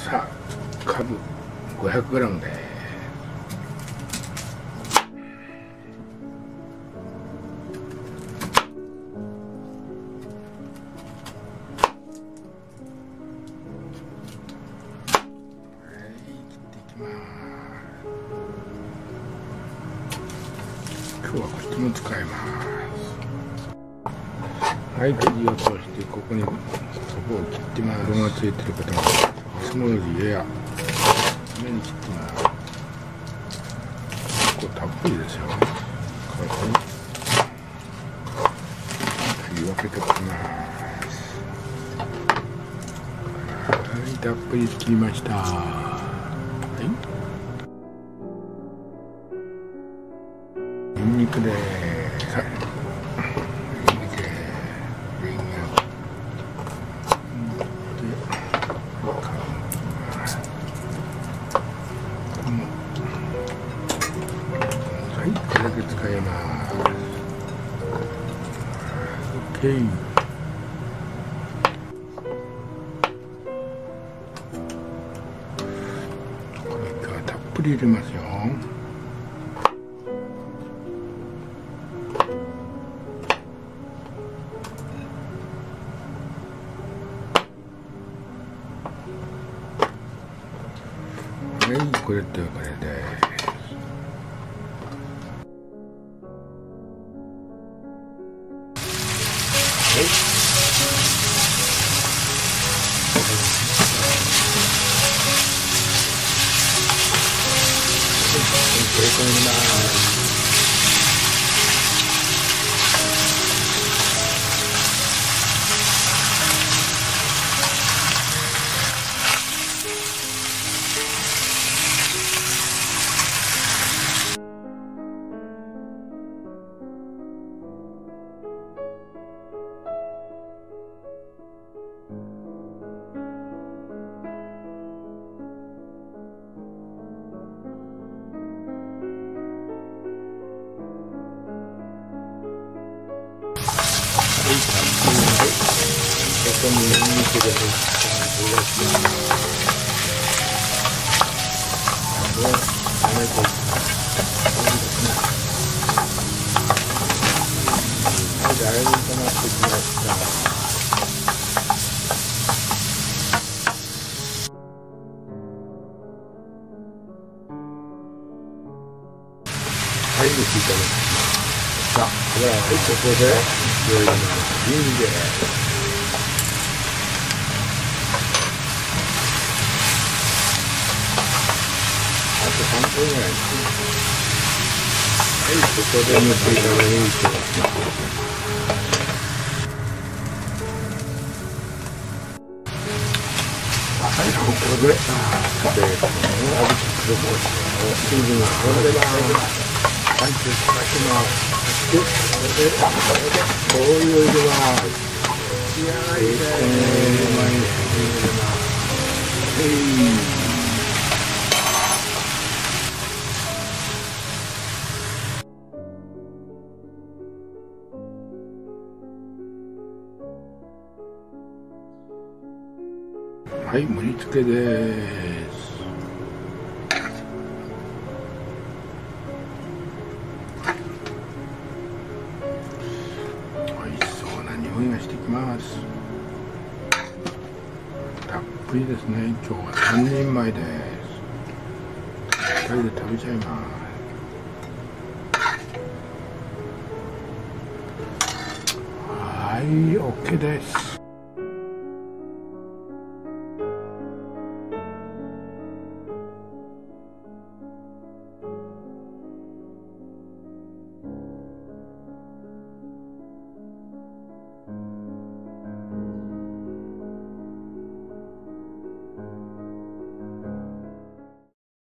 さあかぶ 500g です。今日はこっちも使います。はい、生地を通してここにそこを切ってます。色がついてることがいつもよりやや目に切ってます。結構たっぷりですよ。これ切り分けておきます。はい、たっぷり切りました。はい、ニンニクです。はい、ニンニクです。リンゴはい、これだけ使います。OK。これ今日はたっぷり入れますよ。はい、これとこれです。はい。これ込みます。ここにニンニクで入ったおろします。あとは炒めていきます。はい、だいぶ炒まってきました。はい、よく炒めてきます。さあ、ここで入れます。リンです。あと3分ぐらいですね。はい、ここで抜いていただいて。はい、ここでベーコンを黒コショウを水分を飛んでます。パンチをかけます。そしてこれで醤油を入れます。ベーコンを入れます。はい、盛り付けです。美味しそうな匂いがしてきます。たっぷりですね。今日は3人前です。2人で食べちゃいます。はい、OK です。